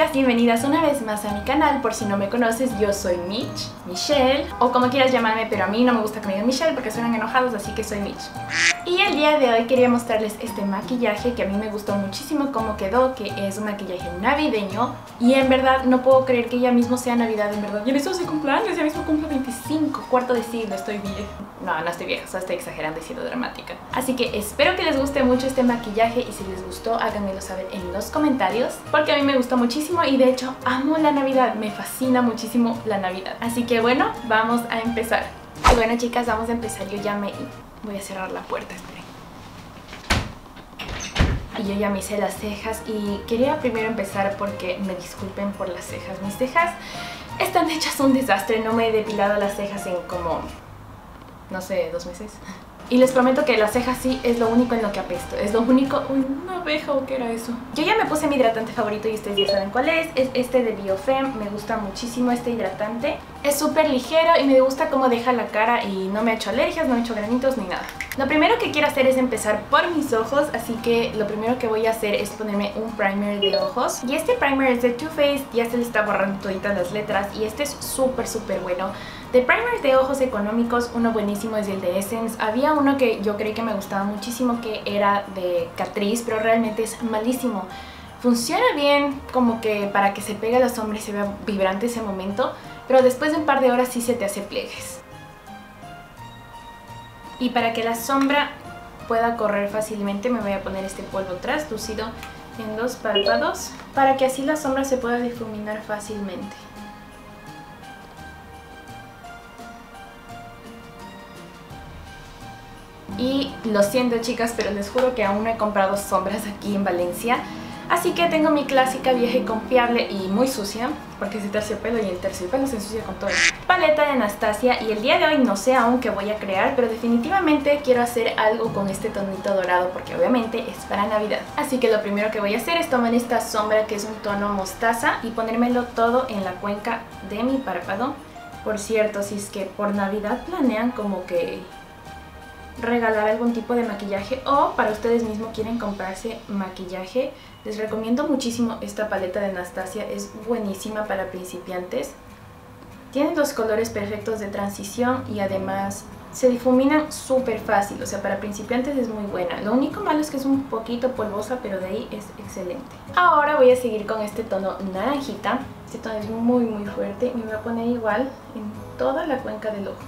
chicas, bienvenidas una vez más a mi canal. Por si no me conoces, yo soy Mitch, Michelle, o como quieras llamarme, pero a mí no me gusta que me digan Michelle porque suenan enojados, así que soy Mitch. Y el día de hoy quería mostrarles este maquillaje que a mí me gustó muchísimo cómo quedó, que es un maquillaje navideño. Y en verdad no puedo creer que ya mismo sea Navidad, en verdad. Y en eso se cumpleaños, ya mismo cumplo 25, cuarto de siglo, estoy vieja. No estoy vieja, solo estoy exagerando y siendo dramática. Así que espero que les guste mucho este maquillaje y si les gustó háganmelo saber en los comentarios, porque a mí me gustó muchísimo y de hecho amo la Navidad, me fascina muchísimo la Navidad. Así que bueno, vamos a empezar. Y bueno chicas, vamos a empezar. Yo ya me... voy a cerrar la puerta, esperen. Y yo ya me hice las cejas y quería primero empezar porque me disculpen por las cejas. Mis cejas están hechas un desastre, no me he depilado las cejas en como... no sé, 2 meses. Y les prometo que las cejas sí es lo único en lo que apesto. Es lo único... uy, una abeja o qué era eso. Yo ya me puse mi hidratante favorito y ustedes ya saben cuál es. Es este de Biofem. Me gusta muchísimo este hidratante. Es súper ligero y me gusta cómo deja la cara y no me ha hecho alergias, no me ha hecho granitos ni nada. Lo primero que quiero hacer es empezar por mis ojos, así que lo primero que voy a hacer es ponerme un primer de ojos. Y este primer es de Too Faced, ya se le está borrando toditas las letras y este es súper bueno. De primers de ojos económicos, uno buenísimo es el de Essence. Había uno que yo creí que me gustaba muchísimo que era de Catrice, pero realmente es malísimo. Funciona bien como que para que se pegue a la sombra y se vea vibrante ese momento, pero después de un par de horas sí se te hace pliegues. Y para que la sombra pueda correr fácilmente me voy a poner este polvo translúcido en los párpados para que así la sombra se pueda difuminar fácilmente. Y lo siento chicas, pero les juro que aún no he comprado sombras aquí en Valencia. Así que tengo mi clásica vieja y confiable y muy sucia, porque es de terciopelo y el terciopelo se ensucia con todo. Paleta de Anastasia, y el día de hoy no sé aún qué voy a crear, pero definitivamente quiero hacer algo con este tonito dorado porque obviamente es para Navidad. Así que lo primero que voy a hacer es tomar esta sombra que es un tono mostaza y ponérmelo todo en la cuenca de mi párpado. Por cierto, si es que por Navidad planean como que regalar algún tipo de maquillaje o para ustedes mismos quieren comprarse maquillaje, les recomiendo muchísimo esta paleta de Anastasia, es buenísima para principiantes. Tiene los colores perfectos de transición y además se difuminan súper fácil, o sea, para principiantes es muy buena. Lo único malo es que es un poquito polvosa, pero de ahí es excelente. Ahora voy a seguir con este tono naranjita, este tono es muy fuerte y me voy a poner igual en toda la cuenca del ojo.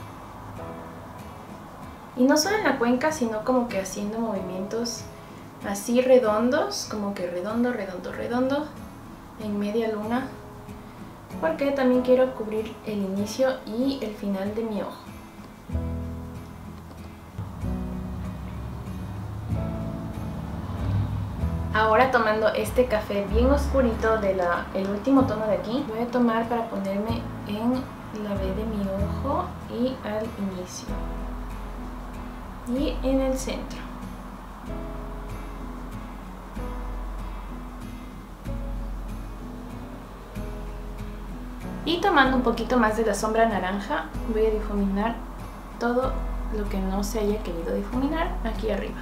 Y no solo en la cuenca, sino como que haciendo movimientos así redondos, como que redondo, en media luna, porque también quiero cubrir el inicio y el final de mi ojo. Ahora tomando este café bien oscurito de el último tono de aquí, voy a tomar para ponerme en la B de mi ojo y al inicio. Y en el centro. Y tomando un poquito más de la sombra naranja, voy a difuminar todo lo que no se haya querido difuminar aquí arriba.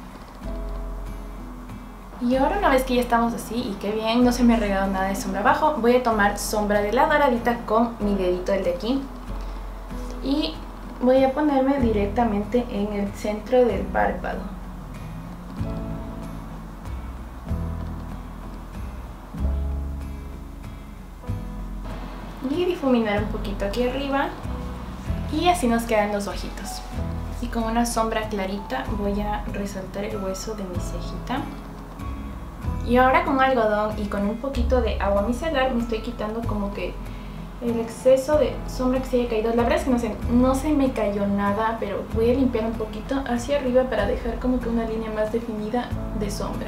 Y ahora una vez que ya estamos así, y qué bien, no se me ha regado nada de sombra abajo, voy a tomar sombra de la doradita con mi dedito, el de aquí. Y voy a ponerme directamente en el centro del párpado. Y difuminar un poquito aquí arriba. Y así nos quedan los ojitos. Y con una sombra clarita voy a resaltar el hueso de mi cejita. Y ahora con algodón y con un poquito de agua micelar me estoy quitando como que el exceso de sombra que se haya caído. La verdad es que no se me cayó nada, pero voy a limpiar un poquito hacia arriba para dejar como que una línea más definida de sombra.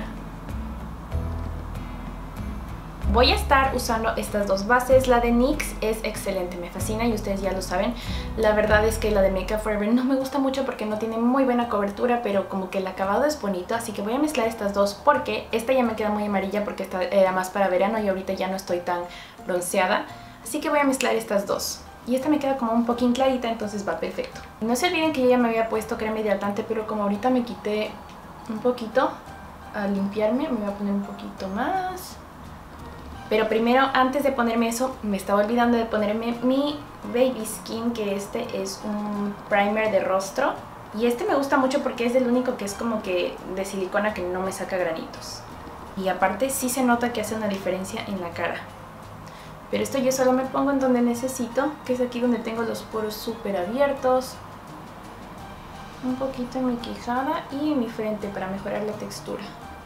Voy a estar usando estas dos bases. La de NYX es excelente, me fascina y ustedes ya lo saben. La verdad es que la de Make Up For Ever no me gusta mucho porque no tiene muy buena cobertura, pero como que el acabado es bonito, así que voy a mezclar estas dos porque esta ya me queda muy amarilla porque esta era más para verano y ahorita ya no estoy tan bronceada. Así que voy a mezclar estas dos. Y esta me queda como un poquín clarita, entonces va perfecto. No se olviden que yo ya me había puesto crema hidratante, pero como ahorita me quité un poquito al limpiarme, me voy a poner un poquito más. Pero primero, antes de ponerme eso, me estaba olvidando de ponerme mi Baby Skin, que este es un primer de rostro. Y este me gusta mucho porque es el único que es como que de silicona, que no me saca granitos. Y aparte sí se nota que hace una diferencia en la cara. Pero esto yo solo me pongo en donde necesito, que es aquí donde tengo los poros súper abiertos. Un poquito en mi quijada y en mi frente para mejorar la textura.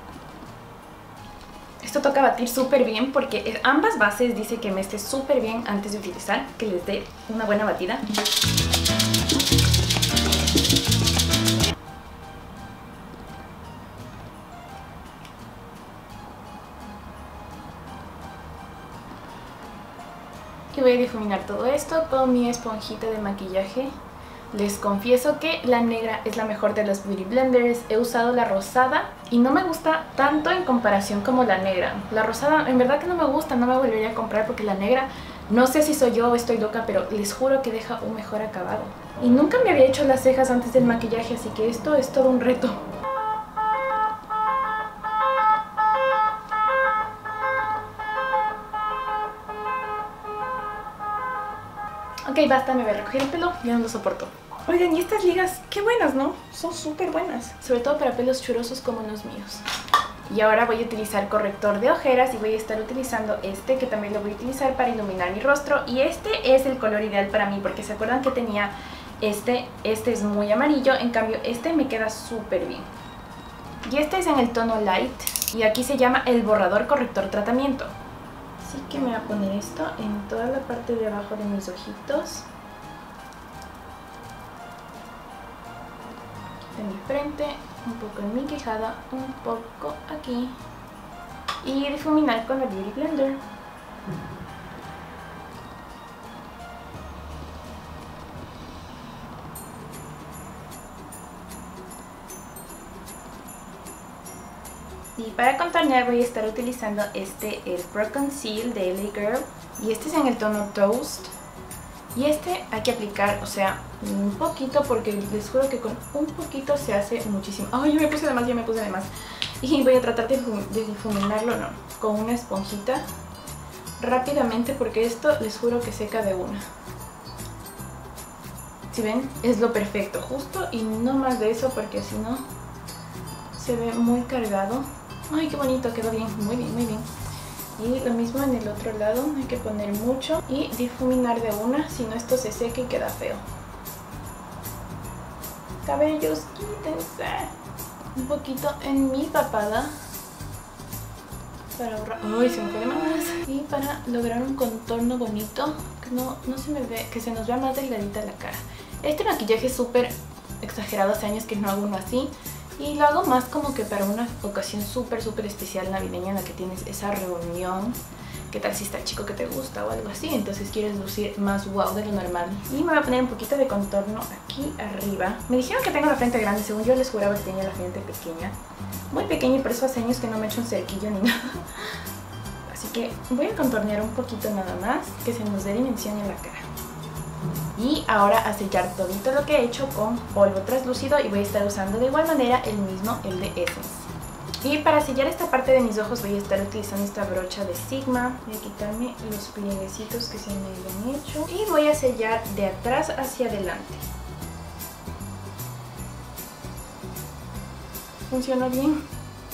Esto toca batir súper bien porque ambas bases dice que mezcle súper bien antes de utilizar, que les dé una buena batida. Y voy a difuminar todo esto con mi esponjita de maquillaje. Les confieso que la negra es la mejor de las Beauty Blenders. He usado la rosada y no me gusta tanto en comparación como la negra. La rosada en verdad que no me gusta, no me volvería a comprar porque la negra, no sé si soy yo o estoy loca, pero les juro que deja un mejor acabado. Y nunca me había hecho las cejas antes del maquillaje, así que esto es todo un reto. Ok, basta, me voy a recoger el pelo, ya no lo soporto. Oigan, y estas ligas, qué buenas, ¿no? Son súper buenas. Sobre todo para pelos churosos como los míos. Y ahora voy a utilizar corrector de ojeras y voy a estar utilizando este, que también lo voy a utilizar para iluminar mi rostro. Y este es el color ideal para mí, porque se acuerdan que tenía este es muy amarillo, en cambio este me queda súper bien. Y este es en el tono light y aquí se llama el borrador corrector tratamiento. Así que me voy a poner esto en toda la parte de abajo de mis ojitos. En mi frente, un poco en mi quijada, un poco aquí. Y difuminar con la Beauty Blender. Y para contornear voy a estar utilizando el Pro Conceal de LA Girl. Y este es en el tono Toast. Y este hay que aplicar, o sea, un poquito, porque les juro que con un poquito se hace muchísimo. ¡Ay, yo me puse de más, yo me puse de más! Y voy a tratar de difuminarlo, no, con una esponjita rápidamente, porque esto les juro que seca de una. Si ven, es lo perfecto, justo, y no más de eso, porque si no se ve muy cargado. ¡Ay, qué bonito! Quedó bien, muy bien, muy bien. Y lo mismo en el otro lado, hay que poner mucho y difuminar de una, si no esto se seca y queda feo. Cabellos, quítense. Un poquito en mi papada para ahorrar. ¡Ay, se me fue de más! Y para lograr un contorno bonito, que no se me ve, que se nos vea más delgadita la cara. Este maquillaje es súper exagerado, hace años que no hago uno así. Y lo hago más como que para una ocasión súper especial navideña en la que tienes esa reunión. ¿Qué tal si está el chico que te gusta o algo así? Entonces quieres lucir más wow de lo normal. Y me voy a poner un poquito de contorno aquí arriba. Me dijeron que tengo la frente grande, según yo les juraba que tenía la frente pequeña. Muy pequeña, y por eso hace años que no me he hecho un cerquillo ni nada. Así que voy a contornear un poquito nada más, que se nos dé dimensión en la cara. Y ahora a sellar todito lo que he hecho con polvo translúcido, y voy a estar usando de igual manera el mismo, el de Essence. Y para sellar esta parte de mis ojos voy a estar utilizando esta brocha de Sigma. Voy a quitarme los plieguecitos que se me hayan hecho y voy a sellar de atrás hacia adelante. ¿Funcionó bien?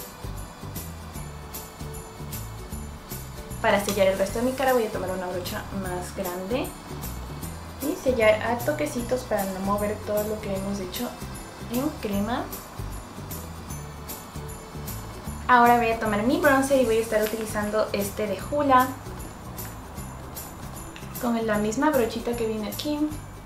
Para sellar el resto de mi cara voy a tomar una brocha más grande y sellar a toquecitos para no mover todo lo que hemos hecho en crema. Ahora voy a tomar mi bronzer y voy a estar utilizando este de Hoola con la misma brochita que viene aquí.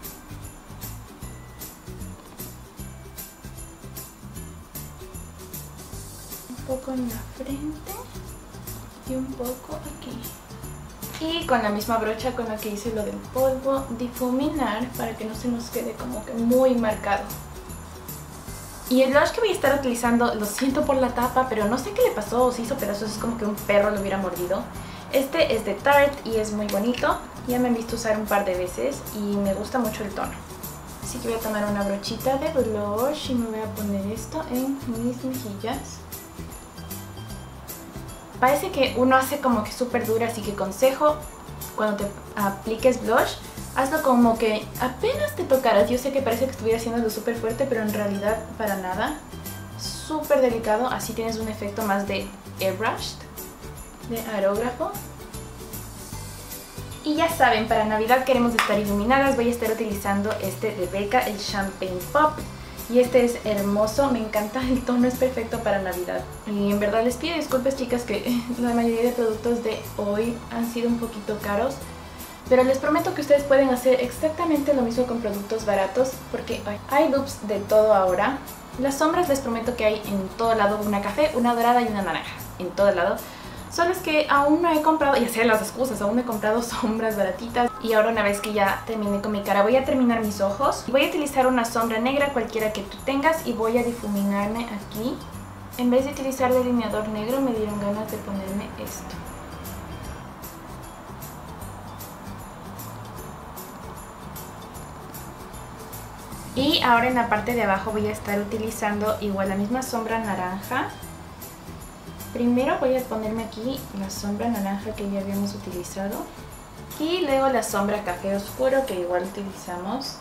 Un poco en la frente y un poco aquí. Y con la misma brocha con la que hice lo del polvo, difuminar para que no se nos quede como que muy marcado. Y el blush que voy a estar utilizando, lo siento por la tapa, pero no sé qué le pasó, se hizo pedazos, es como que un perro lo hubiera mordido. Este es de Tarte y es muy bonito, ya me han visto usar un par de veces y me gusta mucho el tono. Así que voy a tomar una brochita de blush y me voy a poner esto en mis mejillas. parece que uno hace como que súper dura, así que consejo, cuando te apliques blush, hazlo como que apenas te tocaras. Yo sé que parece que estuviera haciéndolo súper fuerte, pero en realidad para nada. Súper delicado, así tienes un efecto más de airbrushed, de aerógrafo. Y ya saben, para Navidad queremos estar iluminadas. Voy a estar utilizando este de Becca, el Champagne Pop. Y este es hermoso, me encanta, el tono es perfecto para Navidad. Y en verdad les pido disculpas, chicas, que la mayoría de productos de hoy han sido un poquito caros. Pero les prometo que ustedes pueden hacer exactamente lo mismo con productos baratos, porque hay dupes de todo ahora. Las sombras les prometo que hay en todo lado, una café, una dorada y una naranja, en todo lado. Solo es que aún no he comprado, ya sé las excusas, aún no he comprado sombras baratitas. Y ahora una vez que ya termine con mi cara, voy a terminar mis ojos. Voy a utilizar una sombra negra, cualquiera que tú tengas, y voy a difuminarme aquí. En vez de utilizar delineador negro, me dieron ganas de ponerme esto. Y ahora en la parte de abajo voy a estar utilizando igual la misma sombra naranja. Primero voy a ponerme aquí la sombra naranja que ya habíamos utilizado. Y luego la sombra café oscuro que igual utilizamos.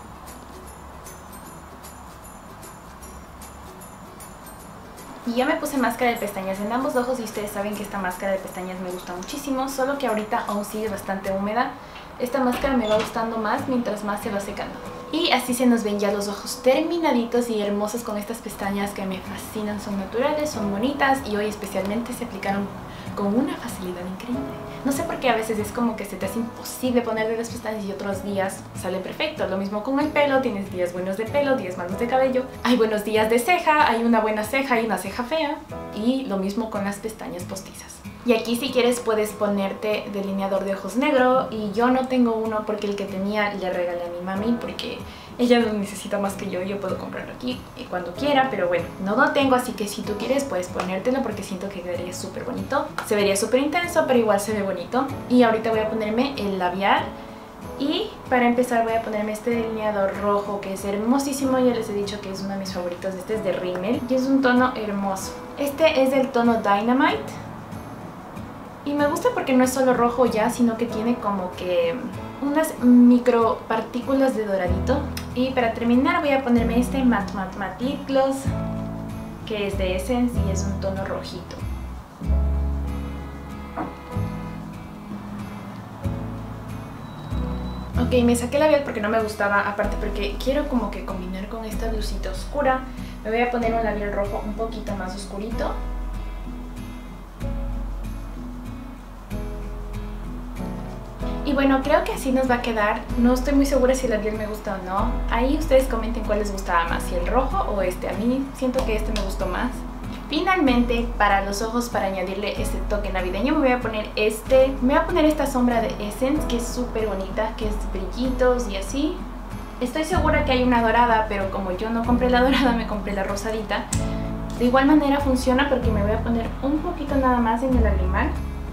Y ya me puse máscara de pestañas en ambos ojos y ustedes saben que esta máscara de pestañas me gusta muchísimo. Solo que ahorita aún sigue bastante húmeda. Esta máscara me va gustando más mientras más se va secando. Y así se nos ven ya los ojos terminaditos y hermosos con estas pestañas que me fascinan. Son naturales, son bonitas y hoy especialmente se aplicaron con una facilidad increíble. No sé por qué a veces es como que se te hace imposible ponerle las pestañas y otros días sale perfecto. Lo mismo con el pelo, tienes días buenos de pelo, días malos de cabello. Hay buenos días de ceja, hay una buena ceja y una ceja fea. Y lo mismo con las pestañas postizas. Y aquí si quieres puedes ponerte delineador de ojos negro, y yo no tengo uno porque el que tenía le regalé a mi mami porque ella lo necesita más que yo puedo comprarlo aquí cuando quiera, pero bueno, no lo tengo, así que si tú quieres puedes ponértelo porque siento que quedaría súper bonito. Se vería súper intenso, pero igual se ve bonito. Y ahorita voy a ponerme el labial. Y para empezar voy a ponerme este delineador rojo que es hermosísimo, ya les he dicho que es uno de mis favoritos. Este es de Rimmel y es un tono hermoso. Este es del tono Dynamite. Y me gusta porque no es solo rojo ya, sino que tiene como que unas micro partículas de doradito. Y para terminar voy a ponerme este Matte Lip Gloss, que es de Essence y es un tono rojito. Ok, me saqué el labial porque no me gustaba, aparte porque quiero como que combinar con esta blusita oscura. Me voy a poner un labial rojo un poquito más oscurito. Y bueno, creo que así nos va a quedar. No estoy muy segura si el labial me gusta o no. Ahí ustedes comenten cuál les gustaba más, si el rojo o este. A mí siento que este me gustó más. Finalmente, para los ojos, para añadirle este toque navideño, me voy a poner Me voy a poner esta sombra de Essence, que es súper bonita, que es brillitos y así. Estoy segura que hay una dorada, pero como yo no compré la dorada, me compré la rosadita. De igual manera funciona porque me voy a poner un poquito nada más en el lagrimal.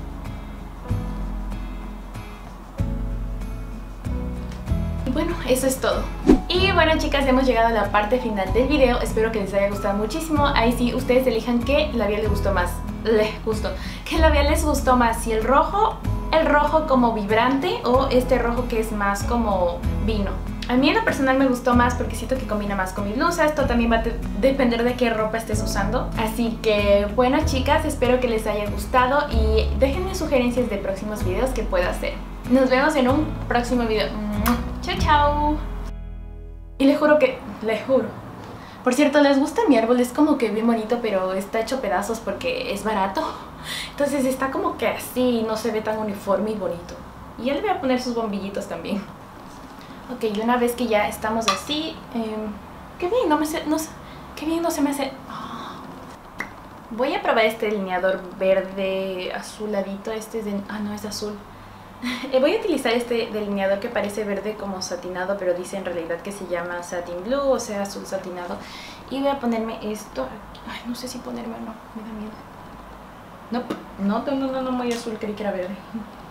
Bueno, eso es todo. Y bueno, chicas, hemos llegado a la parte final del video. Espero que les haya gustado muchísimo. Ahí sí, ustedes elijan qué labial les gustó más. ¿Qué labial les gustó más? Si el rojo como vibrante, o este rojo que es más como vino. A mí en lo personal me gustó más porque siento que combina más con mi blusa. Esto también va a depender de qué ropa estés usando. Así que bueno, chicas, espero que les haya gustado y déjenme sugerencias de próximos videos que pueda hacer. Nos vemos en un próximo video. Chao, chao. Y les juro. Por cierto, ¿les gusta mi árbol? Es como que bien bonito, pero está hecho pedazos porque es barato. Entonces está como que así, no se ve tan uniforme y bonito. Y ya le voy a poner sus bombillitos también. Ok, y una vez que ya estamos así... qué bien, qué bien no se me hace... Voy a probar este delineador verde azuladito. Este es de... no, es de azul. Voy a utilizar este delineador que parece verde como satinado, pero dice en realidad que se llama satin blue, o sea azul satinado. Y voy a ponerme esto. Ay, no sé si ponerme o no, me da miedo. No, muy azul, creí que era verde.